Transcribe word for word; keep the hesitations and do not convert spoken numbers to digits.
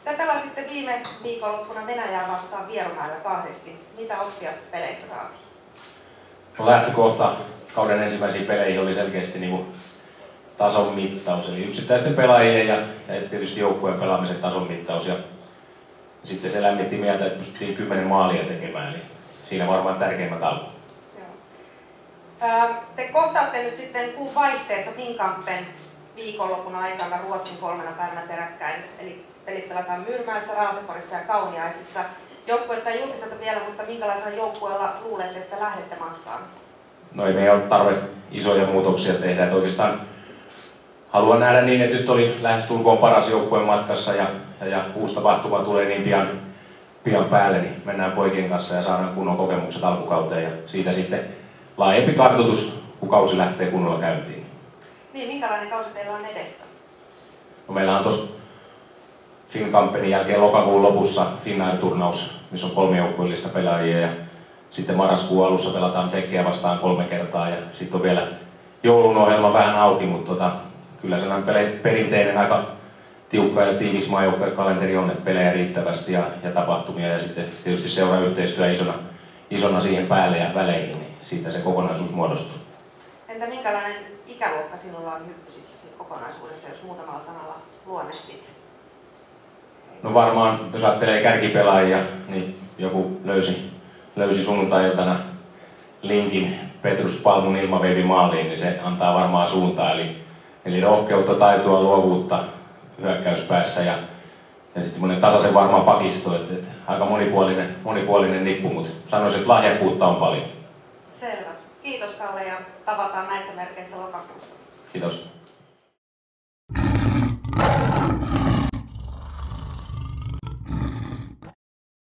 Te pelasitte viime viikonloppuna Venäjää vastaan Vierumäellä kahdesti. Mitä oppia peleistä saatiin? No, lähtökohta kauden ensimmäisiin peleihin oli selkeästi niin kuin tason mittaus, eli yksittäisten pelaajien ja, ja tietysti joukkueen pelaamisen tason mittaus. Ja sitten se lämmitti mieltä, että pystyttiin kymmenen maalia tekemään, eli siinä varmaan tärkeimmät alku. Te kohtaatte nyt sitten kuun vaihteessa Finnkampen viikonlopun aikana Ruotsin kolmena päivänä peräkkäin. Eli pelit pelataan Myyrmäessä, Raaseporissa ja Kauniaisissa. Joukkuetta ei julkisteta vielä, mutta minkälaisella joukkueella luulette, että lähdette matkaan? No ei meidän ole tarve isoja muutoksia tehdä. Että oikeastaan haluan nähdä niin, että nyt oli lähestulkoon paras joukkue matkassa ja, ja, ja uusi tapahtuma tulee niin pian, pian päälle, niin mennään poikien kanssa ja saadaan kunnon kokemukset alkukauteen ja siitä sitten laajempi kartoitus, kun kausi lähtee kunnolla käyntiin. Niin, minkälainen kausi teillä on edessä? No, meillä on tuossa Finnkampenin jälkeen lokakuun lopussa Finnair-turnaus, missä on kolme joukkueellista pelaajia ja sitten marraskuun alussa pelataan Tsekkejä vastaan kolme kertaa ja sitten on vielä joulun ohjelma vähän auki, mutta tota, kyllä sellainen perinteinen aika tiukka ja tiivis maajoukkuekalenteri on, että pelejä riittävästi ja, ja tapahtumia ja sitten tietysti seurayhteistyö isona, isona siihen päälle ja väleihin, niin siitä se kokonaisuus muodostuu. Entä minkälainen ikäluokka sinulla on Hyppysissä kokonaisuudessa, jos muutamalla sanalla luonnehdit? No varmaan, jos ajattelee kärkipelaajia, niin joku löysi, löysi sunnuntai-iltana linkin Petrus Palmun ilmaveivi maaliin, niin se antaa varmaan suuntaa. Eli, eli rohkeutta, taitoa, luovuutta hyökkäyspäässä ja, ja sitten semmoinen tasaisen varma pakisto, että, että aika monipuolinen, monipuolinen nippu, mutta sanoisin, että lahjakkuutta on paljon. Selvä. Kiitos Kalle ja tavataan näissä merkeissä lokakuussa. Kiitos.